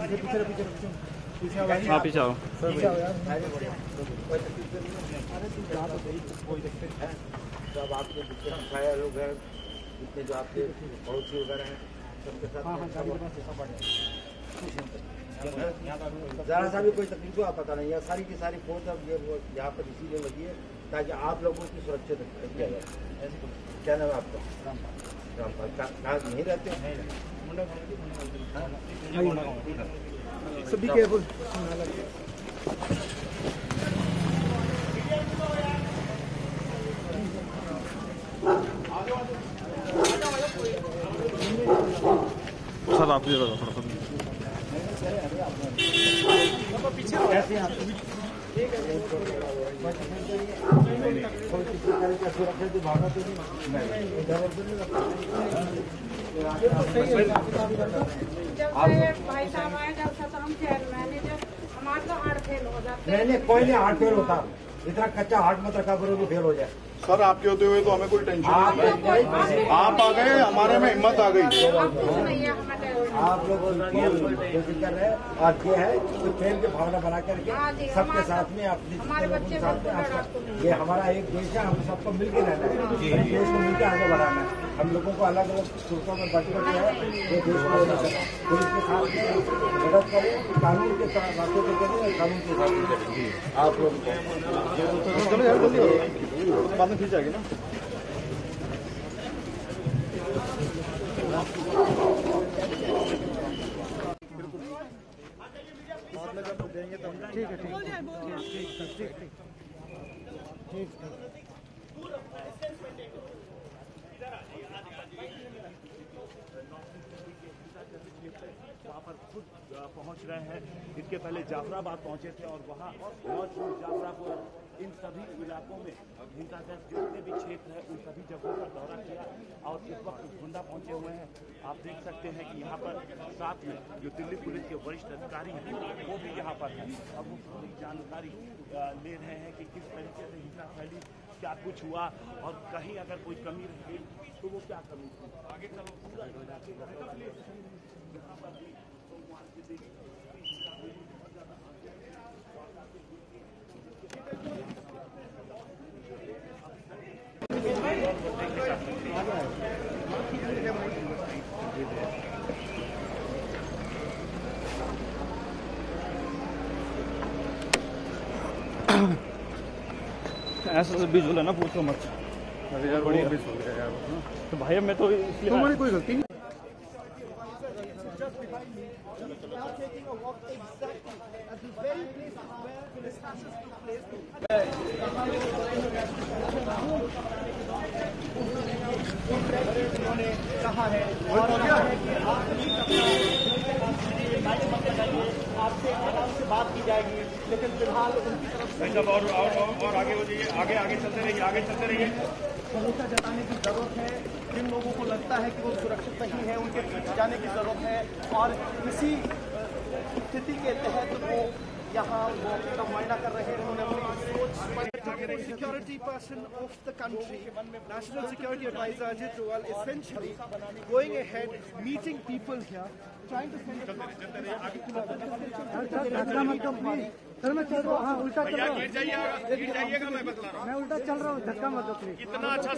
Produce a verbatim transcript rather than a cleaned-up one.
पीछे पीछे पीछे हाँ पीछे आओ सब आपके छाया लोग हैं जितने जो आपके पड़ोसी वगैरह हैं सबके साथ ज़रा सा भी कोई तकलीफ हुआ पता नहीं है। सारी की सारी फोर्स अब ये यहाँ पर इसीलिए लगी है ताकि आप लोगों की सुरक्षित किया जाए। क्या नाम है आपका? रामपाल। कहाँ नहीं रहते हैं? सभी केबल सर आप थोड़ा सा पीछे सुरक्षित भागा तो भाई साहब आए जब से तो हम मैनेजर हमारे तो हार्ट फेल हो जाते। नहीं नहीं कोई नहीं हार्ट फेल होता, इतना कच्चा हार्ट मत रखा करो कि फेल हो जाए। सर आपके होते हुए तो हमें कोई टेंशन नहीं, आप आ गए हमारे में हिम्मत आ गई। आप लोग कोशिश कर रहे हैं और ये है कि प्रेम की भावना बना करके सबके साथ में अपने साथ में ये हमारा एक देश है, हम सबको मिलकर रहना है, देश को मिलकर आगे बढ़ाना है। हम लोगों को अलग अलग सूत्रों में बट बटे है ये देश को पुलिस के साथ मदद करें, कानून के साथ बातों को करें और कानून के साथ करें। आप लोग बाद में फिर जाएगी ना। ठीक है ठीक ठीक ठीक वहाँ पर खुद पहुँच रहे हैं। इसके पहले जाफराबाद पहुँचे थे और वहाँ मौजूद जाफरापुर इन सभी इलाकों में हिंसाग्रस्त जितने भी क्षेत्र है उन सभी जगहों का दौरा किया और इस वक्त गुंडा पहुँचे हुए हैं। आप देख सकते हैं कि यहाँ पर साथ में जो दिल्ली पुलिस के वरिष्ठ अधिकारी हैं वो भी यहाँ पर हैं। अब वो पूरी जानकारी ले रहे हैं कि किस तरीके से हिंसा फैली, क्या कुछ हुआ और कहीं अगर कोई कमी रही तो वो क्या कमी थी। आगे चलो पूरा इलाके का यहाँ पर भी सोमवार के दिन ऐसा बीज बोला ना पूछो मत। अरे यार बढ़िया बीज हो गया यार। तो भाई मैं तो इसलिए तुम्हारी कोई गलती नहीं। कहा है और क्या है कि आप आपसे आराम से बात की जाएगी, लेकिन फिलहाल उनकी तरफ से और, और, और, और आगे हो जाइए, आगे आगे चलते रहिए, आगे चलते रहिए। भरोसा जताने की जरूरत है। जिन लोगों को लगता है कि वो सुरक्षित नहीं है उनके पीछे जाने की जरूरत है और इसी स्थिति के तहत वो यहाँ वो अपना मुआयना कर रहे हैं। उन्होंने अपनी सोच Security person of the country, National Security Advisor Ajit Doval, essentially going ahead, meeting people here, trying to send a धक्का मत दो प्लीज। सर मैं चल रहा हूँ, हाँ उल्टा चल रहा हूँ, मैं उल्टा चल रहा हूँ, धक्का मत दो प्लीज। इतना अच्छा